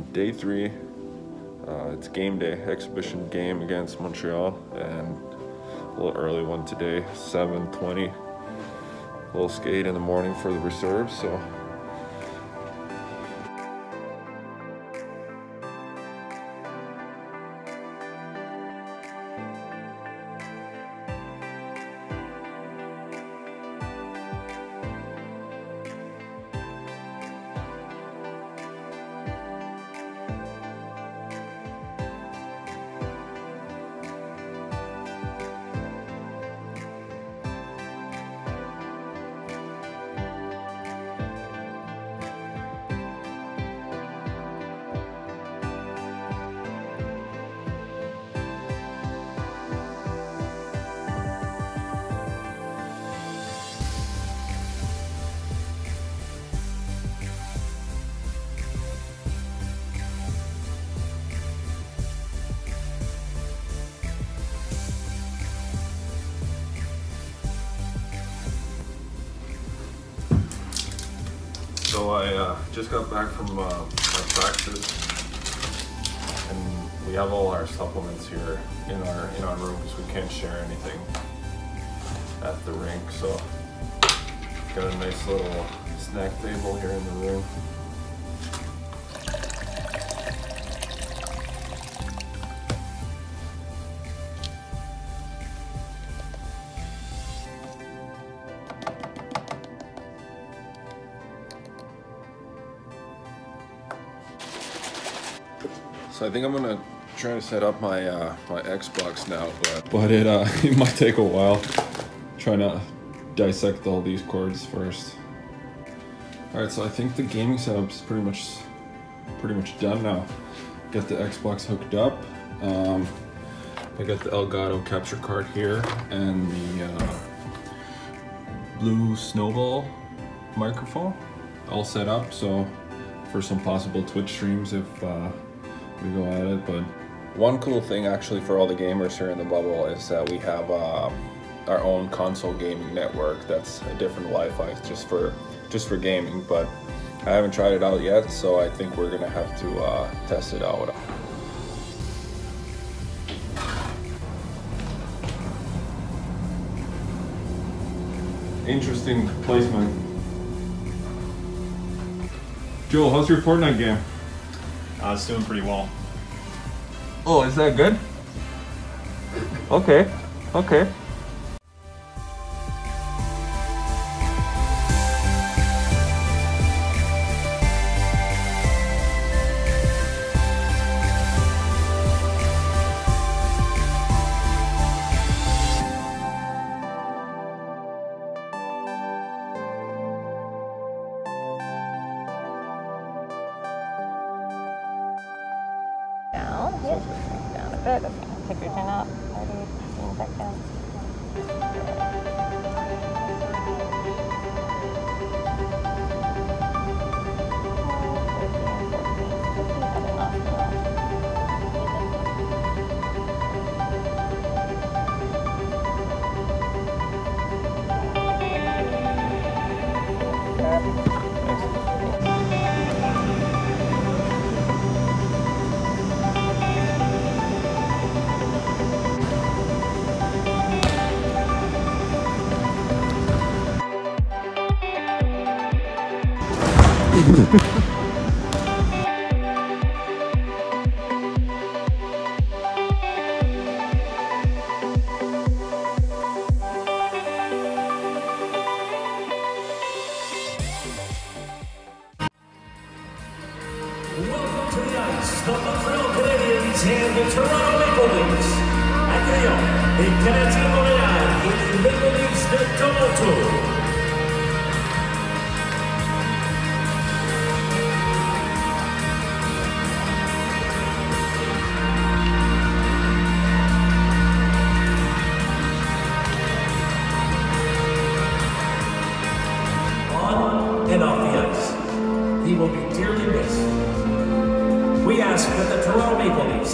day 3. It's game day, exhibition game against Montreal, and a little early one today, 7:20. Little skate in the morning for the reserves, so. So I just got back from our practice, and we have all our supplements here in our room because we can't share anything at the rink. So got a nice little snack table here in the room. So I think I'm gonna try to set up my my Xbox now, but it might take a while. Trying to dissect all these cords first. All right, so I think the gaming setup is pretty much done now. Got the Xbox hooked up. I got the Elgato capture card here and the blue Snowball microphone all set up. So for some possible Twitch streams if we go at it. But one cool thing actually for all the gamers here in the bubble is that we have our own console gaming network. That's a different Wi-Fi just for gaming, but I haven't tried it out yet, so I think we're gonna have to test it out. Interesting placement. Joel, how's your Fortnite game? It's doing pretty well. Oh, is that good? Okay, okay. Down, yep. Down a bit. Okay. Take your chin up. 30, 15 seconds. Welcome to the ice, the Montreal Canadiens and the Toronto Maple Leafs. Accueillons les Canadiens de Montréal et les Maple Leafs de Toronto. On and off the ice, he will be dearly missed. We ask that the Toronto Maple Leafs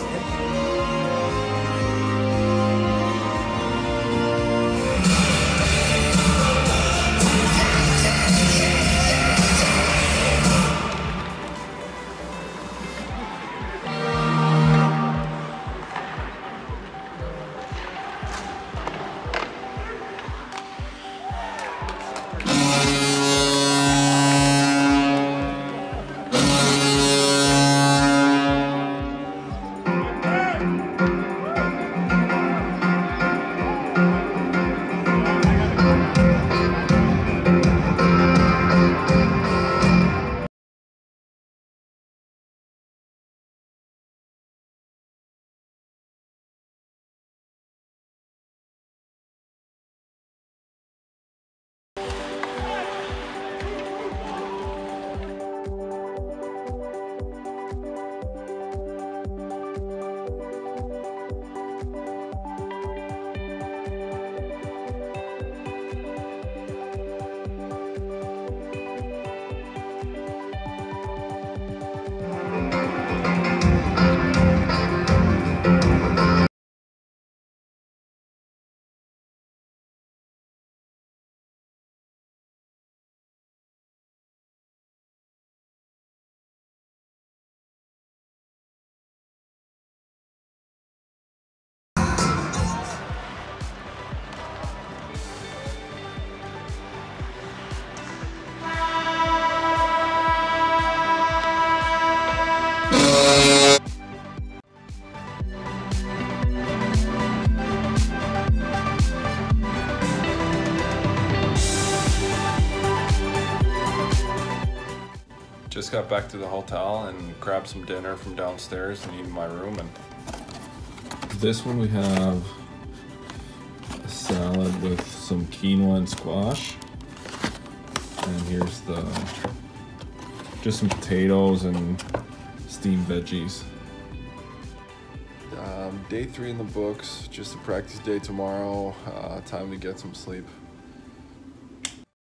just got back to the hotel and grabbed some dinner from downstairs and eaten in my room. And this one we have a salad with some quinoa and squash. And here's just some potatoes and steamed veggies. Day 3 in the books, just a practice day tomorrow. Time to get some sleep.